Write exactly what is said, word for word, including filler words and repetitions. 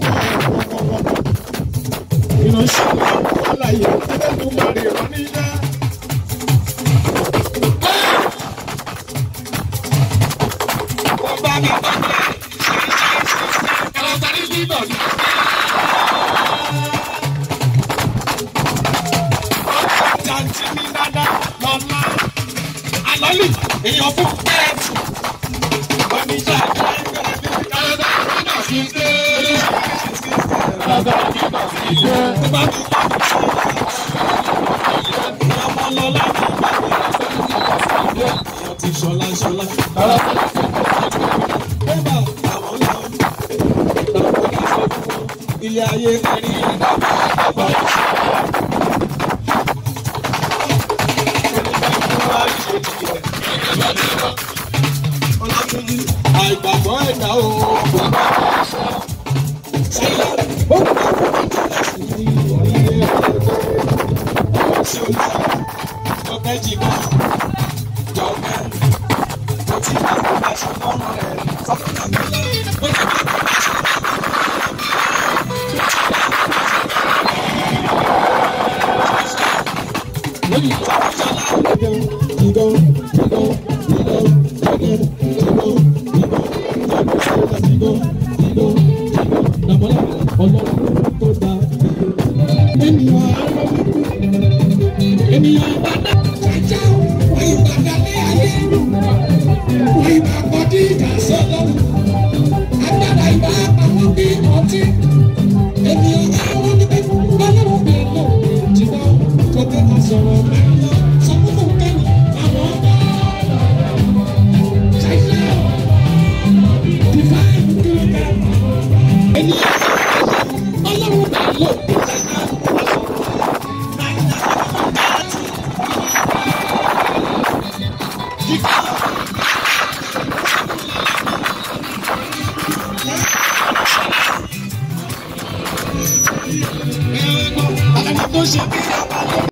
ìránṣẹ́ àlàyé ẹlẹ́nu mọ̀rẹ̀ rán níyà. ọba mi bá mi ọba ní bíbọ̀ ni. ọjà ń tì mí dáadáa lọ́la àlọ́lì èèyàn fún pẹ́ẹ́tù. oníjà ìgbà ìgbà ìgbà sí dé. Bàbá mi bá mi dé. Bàbá mi bá mi dé. Ọmọ lọ́la mi bá mi dé. Ìyá ti ṣọlá ṣọlá. Bébà àwọn lọ. Bàbá mi sọ fún wọn. Ilé ayé kárí ẹ̀dá. Bàbá mi sọ fún wọn. Ọlọ́dúnrún àìgbàgbọ́ ẹ̀dá o. Don't